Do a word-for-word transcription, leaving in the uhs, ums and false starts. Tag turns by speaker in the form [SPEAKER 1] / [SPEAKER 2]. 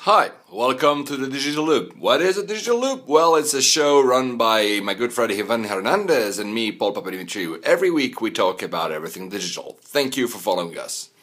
[SPEAKER 1] Hi, welcome to the Digital Loop. What is a Digital Loop? Well, it's a show run by my good friend Ivan Hernandez and me, Paul Papadimitriou. Every week we talk about everything digital. Thank you for following us.